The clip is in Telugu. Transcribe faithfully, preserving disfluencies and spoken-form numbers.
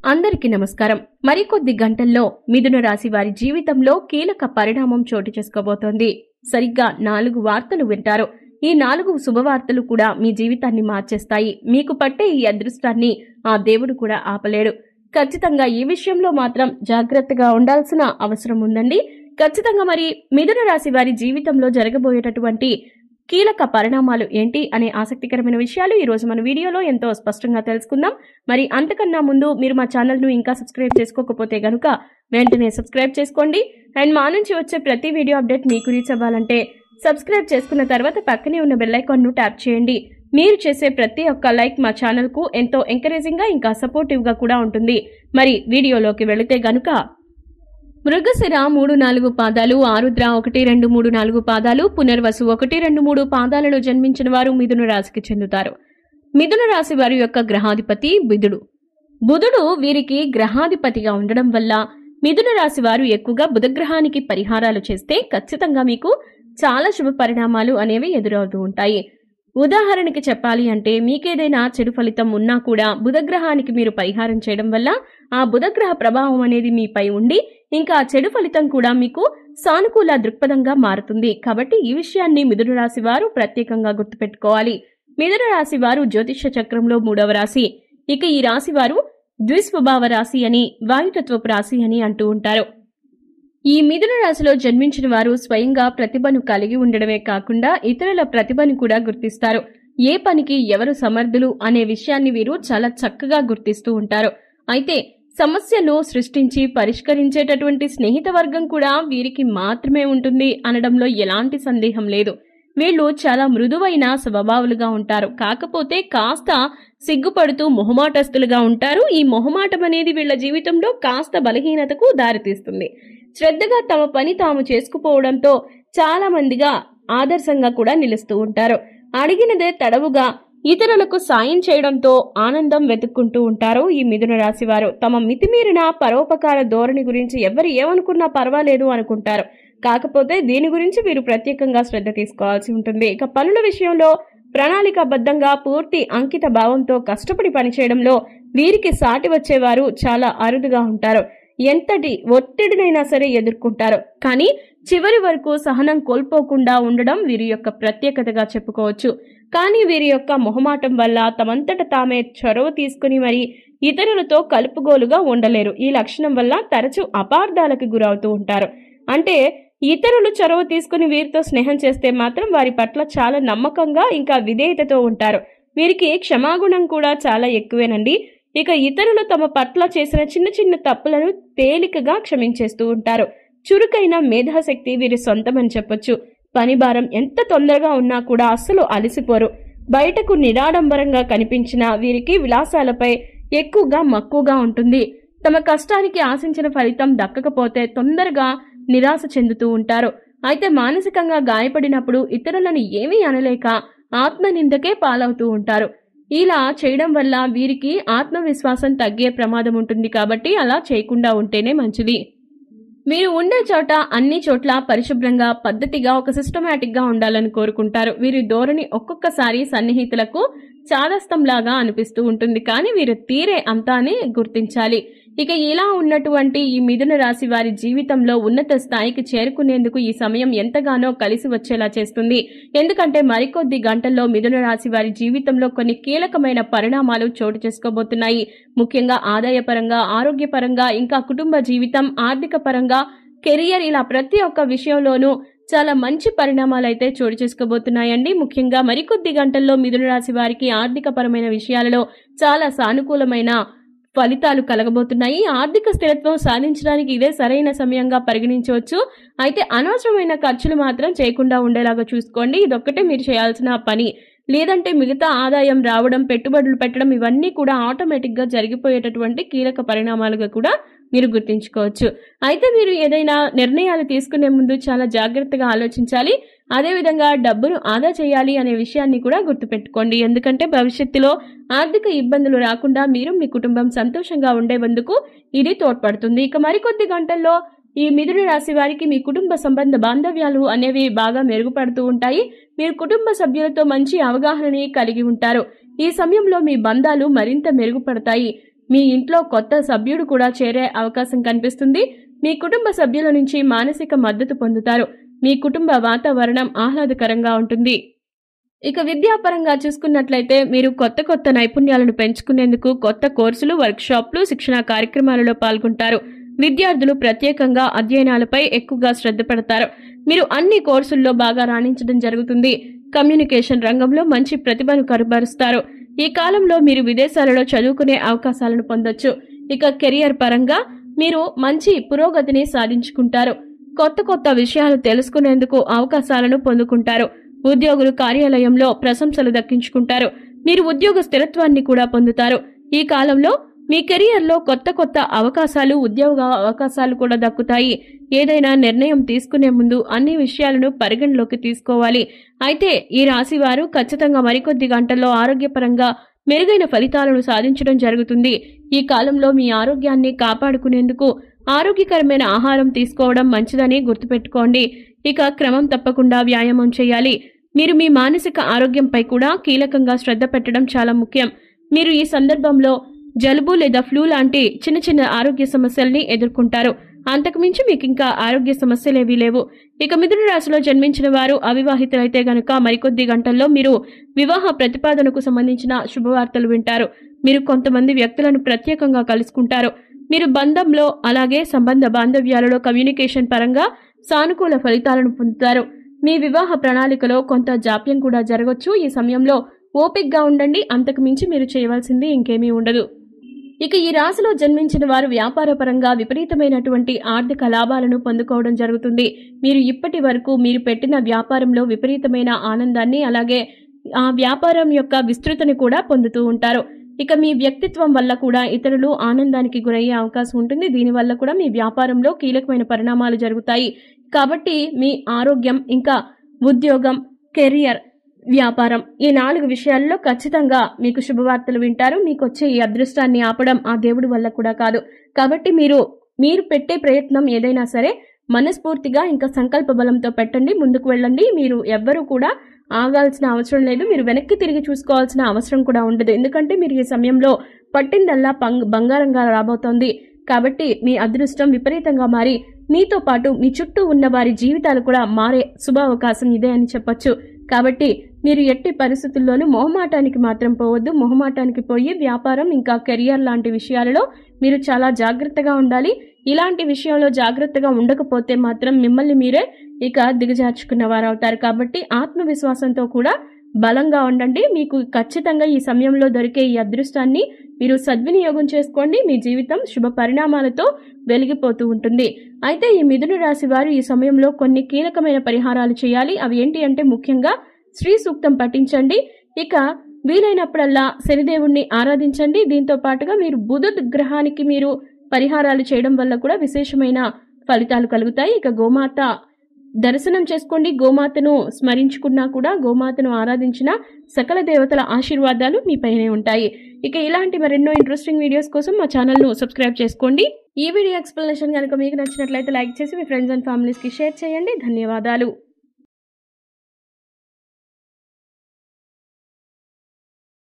అందరికీ నమస్కారం. మరికొద్ది గంటల్లో మిథున రాశి వారి జీవితంలో కీలక పరిణామం చోటు చేసుకోబోతోంది. సరిగ్గా నాలుగు వార్తలు వింటారు. ఈ నాలుగు శుభవార్తలు కూడా మీ జీవితాన్ని మార్చేస్తాయి. మీకు పట్టే ఈ అదృష్టాన్ని ఆ దేవుడు కూడా ఆపలేడు. ఖచ్చితంగా ఈ విషయంలో మాత్రం జాగ్రత్తగా ఉండాల్సిన అవసరం ఉందండి. ఖచ్చితంగా మరి మిథున రాశి వారి జీవితంలో జరగబోయేటటువంటి కీలక పరిణామాలు ఏంటి అనే ఆసక్తికరమైన విషయాలు ఈ రోజు మన వీడియోలో ఎంతో స్పష్టంగా తెలుసుకుందాం. మరి అంతకన్నా ముందు మీరు మా ఛానల్ ను ఇంకా సబ్స్క్రైబ్ చేసుకోకపోతే గనుక వెంటనే సబ్స్క్రైబ్ చేసుకోండి. అండ్ మా నుంచి వచ్చే ప్రతి వీడియో అప్డేట్ మీకు రీచ్ అవ్వాలంటే సబ్స్క్రైబ్ చేసుకున్న తర్వాత పక్కనే ఉన్న బెల్ ఐకాన్ ను ట్యాప్ చేయండి. మీరు చేసే ప్రతి ఒక్క లైక్ మా ఛానల్ కు ఎంతో ఎంకరేజింగ్ గా ఇంకా సపోర్టివ్ గా కూడా ఉంటుంది. మరి వీడియోలోకి వెళితే గనుక మృగశిర మూడు నాలుగు పాదాలు, ఆరుద్ర ఒకటి రెండు మూడు నాలుగు పాదాలు, పునర్వసు ఒకటి రెండు మూడు పాదాలలో జన్మించిన వారు మిథున రాశికి చెందుతారు. మిథున రాశి వారి యొక్క గ్రహాధిపతి బుధుడు. బుధుడు వీరికి గ్రహాధిపతిగా ఉండడం వల్ల మిథున రాశి వారు ఎక్కువగా బుధగ్రహానికి పరిహారాలు చేస్తే ఖచ్చితంగా మీకు చాలా శుభ పరిణామాలు అనేవి ఎదురవుతూ ఉంటాయి. ఉదాహరణకి చెప్పాలి అంటే మీకేదైనా చెడు ఫలితం ఉన్నా కూడా బుధగ్రహానికి మీరు పరిహారం చేయడం వల్ల ఆ బుధగ్రహ ప్రభావం అనేది మీపై ఉండి ఇంకా చెడు ఫలితం కూడా మీకు సానుకూల దృక్పథంగా మారుతుంది. కాబట్టి ఈ విషయాన్ని మిథున రాశి వారు ప్రత్యేకంగా గుర్తుపెట్టుకోవాలి. మిథున రాశి వారు జ్యోతిష్య చక్రంలో మూడవ రాశి. ఇక ఈ రాశి వారు ద్విస్వభావ రాశి అని, వాయుతత్వపు రాశి అని అంటూ ఉంటారు. ఈ మిథున రాశిలో జన్మించిన వారు స్వయంగా ప్రతిభను కలిగి ఉండడమే కాకుండా ఇతరుల ప్రతిభను కూడా గుర్తిస్తారు. ఏ పనికి ఎవరు సమర్థులు అనే విషయాన్ని వీరు చాలా చక్కగా గుర్తిస్తూ ఉంటారు. అయితే సమస్యను సృష్టించి పరిష్కరించేటటువంటి స్నేహిత వర్గం కూడా వీరికి మాత్రమే ఉంటుంది అనడంలో ఎలాంటి సందేహం లేదు. వీళ్ళు చాలా మృదువైన స్వభావాలుగా ఉంటారు. కాకపోతే కాస్త సిగ్గుపడుతూ మొహమాటస్తులుగా ఉంటారు. ఈ మొహమాటం అనేది వీళ్ళ జీవితంలో కాస్త బలహీనతకు దారితీస్తుంది. శ్రద్ధగా తమ పని తాము చేసుకుపోవడంతో చాలా మందిగా ఆదర్శంగా కూడా నిలుస్తూ ఉంటారు. అడిగినదే తడవుగా ఇతరులకు సాయం చేయడంతో ఆనందం వెతుక్కుంటూ ఉంటారు. ఈ మిథున రాశి వారు తమ మితిమీరిన పరోపకార ధోరణి గురించి ఎవరు ఏమనుకున్నా పర్వాలేదు అనుకుంటారు. కాకపోతే దీని గురించి వీరు ప్రత్యేకంగా శ్రద్ధ తీసుకోవాల్సి ఉంటుంది. ఇక పనుల విషయంలో ప్రణాళికాబద్ధంగా పూర్తి అంకిత భావంతో కష్టపడి పనిచేయడంలో వీరికి సాటి వచ్చేవారు చాలా అరుదుగా ఉంటారు. ఎంతటి ఒత్తిడినైనా సరే ఎదుర్కొంటారు. కానీ చివరి వరకు సహనం కోల్పోకుండా ఉండడం వీరి యొక్క ప్రత్యేకతగా చెప్పుకోవచ్చు. కానీ వీరి యొక్క మొహమాటం వల్ల తమంతట తామే చొరవ తీసుకుని మరి ఇతరులతో కలుపుగోలుగా ఉండలేరు. ఈ లక్షణం వల్ల తరచూ అపార్థాలకు గురవుతూ ఉంటారు. అంటే ఇతరులు చొరవ తీసుకుని వీరితో స్నేహం చేస్తే మాత్రం వారి పట్ల చాలా నమ్మకంగా ఇంకా విధేయతతో ఉంటారు. వీరికి క్షమాగుణం కూడా చాలా ఎక్కువేనండి. ఇక ఇతరులు తమ పట్ల చేసిన చిన్న చిన్న తప్పులను తేలికగా క్షమించేస్తూ ఉంటారు. చురుకైన మేధాశక్తి వీరి సొంతమని చెప్పొచ్చు. పని భారం ఎంత తొందరగా ఉన్నా కూడా అస్సలు అలసిపోరు. బయటకు నిరాడంబరంగా కనిపించిన వీరికి విలాసాలపై ఎక్కువగా మక్కువగా ఉంటుంది. తమ కష్టానికి ఆశించిన ఫలితం దక్కకపోతే తొందరగా నిరాశ చెందుతూ ఉంటారు. అయితే మానసికంగా గాయపడినప్పుడు ఇతరులను ఏమీ అనలేక ఆత్మనిందకే పాలవుతూ ఉంటారు. ఇలా చేయడం వల్ల వీరికి ఆత్మవిశ్వాసం తగ్గే ప్రమాదం ఉంటుంది. కాబట్టి అలా చేయకుండా ఉంటేనే మంచిది. మీరు ఉండే చోట అన్ని చోట్ల పరిశుభ్రంగా పద్ధతిగా ఒక సిస్టమేటిక్ గా ఉండాలని కోరుకుంటారు. వీరి ధోరణి ఒక్కొక్కసారి సన్నిహితులకు చాదస్తంలాగా అనిపిస్తూ ఉంటుంది. కానీ వీరి తీరే అంతా అని గుర్తించాలి. ఇక ఇలా ఉన్నటువంటి ఈ మిథున రాశి వారి జీవితంలో ఉన్నత స్థాయికి చేరుకునేందుకు ఈ సమయం ఎంతగానో కలిసి వచ్చేలా చేస్తుంది. ఎందుకంటే మరికొద్ది గంటల్లో మిథున రాశి వారి జీవితంలో కొన్ని కీలకమైన పరిణామాలు చోటు చేసుకోబోతున్నాయి. ముఖ్యంగా ఆదాయపరంగా, ఆరోగ్యపరంగా, ఇంకా కుటుంబ జీవితం, ఆర్థిక పరంగా, కెరియర్, ఇలా ప్రతి ఒక్క విషయంలోనూ చాలా మంచి పరిణామాలు అయితే చోటు చేసుకోబోతున్నాయండి. ముఖ్యంగా మరికొద్ది గంటల్లో మిథున రాశి వారికి ఆర్థిక పరమైన విషయాలలో చాలా సానుకూలమైన ఫలితాలు కలగబోతున్నాయి. ఆర్థిక స్థిరత్వం సాధించడానికి ఇదే సరైన సమయంగా పరిగణించవచ్చు. అయితే అనవసరమైన ఖర్చులు మాత్రం చేయకుండా ఉండేలాగా చూసుకోండి. ఇదొక్కటే మీరు చేయాల్సిన పని. లేదంటే మిగతా ఆదాయం రావడం, పెట్టుబడులు పెట్టడం ఇవన్నీ కూడా ఆటోమేటిక్ గా జరిగిపోయేటటువంటి కీలక పరిణామాలుగా కూడా మీరు గుర్తించుకోవచ్చు. అయితే మీరు ఏదైనా నిర్ణయాలు తీసుకునే ముందు చాలా జాగ్రత్తగా ఆలోచించాలి. అదేవిధంగా డబ్బును ఆదా చేయాలి అనే విషయాన్ని కూడా గుర్తుపెట్టుకోండి. ఎందుకంటే భవిష్యత్తులో ఆర్థిక ఇబ్బందులు రాకుండా మీరు మీ కుటుంబం సంతోషంగా ఉండేందుకు ఇది తోడ్పడుతుంది. ఇక మరికొద్ది గంటల్లో ఈ మిథున రాశి వారికి మీ కుటుంబ సంబంధ బాంధవ్యాలు అనేవి బాగా మెరుగుపడుతూ ఉంటాయి. మీరు కుటుంబ సభ్యులతో మంచి అవగాహనని కలిగి ఉంటారు. ఈ సమయంలో మీ బంధాలు మరింత మెరుగుపడతాయి. మీ ఇంట్లో కొత్త సభ్యుడు కూడా చేరే అవకాశం కనిపిస్తుంది. మీ కుటుంబ సభ్యుల నుంచి మానసిక మద్దతు పొందుతారు. మీ కుటుంబ వాతావరణం ఆహ్లాదకరంగా ఉంటుంది. ఇక విద్యాపరంగా చూసుకున్నట్లయితే మీరు కొత్త కొత్త నైపుణ్యాలను పెంచుకునేందుకు కొత్త కోర్సులు, వర్క్షాప్లు, శిక్షణా కార్యక్రమాలలో పాల్గొంటారు. విద్యార్థులు ప్రత్యేకంగా అధ్యయనాలపై ఎక్కువగా శ్రద్ధ పెడతారు. మీరు అన్ని కోర్సుల్లో బాగా రాణించడం జరుగుతుంది. కమ్యూనికేషన్ రంగంలో మంచి ప్రతిభను కనబరుస్తారు. ఈ కాలంలో మీరు విదేశాలలో చదువుకునే అవకాశాలను పొందొచ్చు. ఇక కెరియర్ పరంగా మీరు మంచి పురోగతిని సాధించుకుంటారు. కొత్త కొత్త విషయాలు తెలుసుకునేందుకు అవకాశాలను పొందుకుంటారు. ఉద్యోగులు కార్యాలయంలో ప్రశంసలు దక్కించుకుంటారు. మీరు ఉద్యోగ స్థిరత్వాన్ని కూడా పొందుతారు. ఈ కాలంలో మీ కెరియర్లో కొత్త కొత్త అవకాశాలు, ఉద్యోగ అవకాశాలు కూడా దక్కుతాయి. ఏదైనా నిర్ణయం తీసుకునే ముందు అన్ని విషయాలను పరిగణలోకి తీసుకోవాలి. అయితే ఈ రాశి వారు ఖచ్చితంగా మరికొద్ది గంటల్లో ఆరోగ్యపరంగా మెరుగైన ఫలితాలను సాధించడం జరుగుతుంది. ఈ కాలంలో మీ ఆరోగ్యాన్ని కాపాడుకునేందుకు ఆరోగ్యకరమైన ఆహారం తీసుకోవడం మంచిదని గుర్తుపెట్టుకోండి. ఇక క్రమం తప్పకుండా వ్యాయామం చేయాలి. మీరు మీ మానసిక ఆరోగ్యంపై కూడా కీలకంగా శ్రద్ధ పెట్టడం చాలా ముఖ్యం. మీరు ఈ సందర్భంలో జలుబు లేదా ఫ్లూ లాంటి చిన్న చిన్న ఆరోగ్య సమస్యల్ని ఎదుర్కొంటారు. అంతకుమించి మీకు ఇంకా ఆరోగ్య సమస్యలేవీ లేవు. ఇక మిథున రాశిలో జన్మించిన వారు అవివాహితులైతే గనక మరికొద్ది గంటల్లో మీరు వివాహ ప్రతిపాదనకు సంబంధించిన శుభవార్తలు వింటారు. మీరు కొంతమంది వ్యక్తులను ప్రత్యేకంగా కలుసుకుంటారు. మీరు బంధంలో అలాగే సంబంధ బాంధవ్యాలలో కమ్యూనికేషన్ పరంగా సానుకూల ఫలితాలను పొందుతారు. మీ వివాహ ప్రణాళికలో కొంత జాప్యం కూడా జరగవచ్చు. ఈ సమయంలో ఓపికగా ఉండండి. అంతకు మించి మీరు చేయవలసింది ఇంకేమీ ఉండదు. ఇక ఈ రాశిలో జన్మించిన వారు వ్యాపార పరంగా విపరీతమైనటువంటి ఆర్థిక లాభాలను పొందుకోవడం జరుగుతుంది. మీరు ఇప్పటి వరకు మీరు పెట్టిన వ్యాపారంలో విపరీతమైన ఆనందాన్ని అలాగే ఆ వ్యాపారం యొక్క విస్తృతిని కూడా పొందుతూ ఉంటారు. ఇక మీ వ్యక్తిత్వం వల్ల కూడా ఇతరులు ఆనందానికి గురయ్యే అవకాశం ఉంటుంది. దీనివల్ల కూడా మీ వ్యాపారంలో కీలకమైన పరిణామాలు జరుగుతాయి. కాబట్టి మీ ఆరోగ్యం, ఇంకా ఉద్యోగం, కెరియర్, వ్యాపారం ఈ నాలుగు విషయాల్లో ఖచ్చితంగా మీకు శుభవార్తలు వింటారు. మీకు వచ్చే ఈ అదృష్టాన్ని ఆపడం ఆ దేవుడి వల్ల కూడా కాదు. కాబట్టి మీరు మీరు పెట్టే ప్రయత్నం ఏదైనా సరే మనస్ఫూర్తిగా ఇంకా సంకల్ప బలంతో పెట్టండి. ముందుకు వెళ్ళండి. మీరు ఎవ్వరూ కూడా ఆగాల్సిన అవసరం లేదు. మీరు వెనక్కి తిరిగి చూసుకోవాల్సిన అవసరం కూడా ఉండదు. ఎందుకంటే మీరు ఈ సమయంలో పట్టిందల్లా బంగారంగా రాబోతోంది. కాబట్టి మీ అదృష్టం విపరీతంగా మారి మీతో పాటు మీ చుట్టూ ఉన్న వారి జీవితాలు కూడా మారే శుభ అవకాశం ఇదే అని చెప్పొచ్చు. కాబట్టి మీరు ఎట్టి పరిస్థితుల్లోనూ మొహమాటానికి మాత్రం పోవద్దు. మొహమాటానికి పోయి వ్యాపారం ఇంకా కెరియర్ లాంటి విషయాలలో మీరు చాలా జాగ్రత్తగా ఉండాలి. ఇలాంటి విషయంలో జాగ్రత్తగా ఉండకపోతే మాత్రం మిమ్మల్ని మీరే ఇక దిగజార్చుకున్న వారు అవుతారు. కాబట్టి ఆత్మవిశ్వాసంతో కూడా బలంగా ఉండండి. మీకు ఖచ్చితంగా ఈ సమయంలో దొరికే ఈ అదృష్టాన్ని మీరు సద్వినియోగం చేసుకోండి. మీ జీవితం శుభ పరిణామాలతో వెలిగిపోతూ ఉంటుంది. అయితే ఈ మిథున రాశి వారు ఈ సమయంలో కొన్ని కీలకమైన పరిహారాలు చేయాలి. అవి ఏంటి అంటే ముఖ్యంగా శ్రీ సూక్తం పఠించండి. ఇక వీలైనప్పుడల్లా శనిదేవుణ్ణి ఆరాధించండి. దీంతో పాటుగా మీరు బుధ గ్రహానికి మీరు పరిహారాలు చేయడం వల్ల కూడా విశేషమైన ఫలితాలు కలుగుతాయి. ఇక గోమాత దర్శనం చేసుకోండి. గోమాతను స్మరించుకున్నా కూడా, గోమాతను ఆరాధించిన సకల దేవతల ఆశీర్వాదాలు మీపైనే ఉంటాయి. ఇక ఇలాంటి మరెన్నో ఇంట్రెస్టింగ్ వీడియోస్ కోసం మా ఛానల్ను సబ్స్క్రైబ్ చేసుకోండి. ఈ వీడియో ఎక్స్ప్లెనేషన్ కనుక మీకు నచ్చినట్లయితే లైక్ చేసి మీ ఫ్రెండ్స్ అండ్ ఫ్యామిలీస్కి షేర్ చేయండి. ధన్యవాదాలు.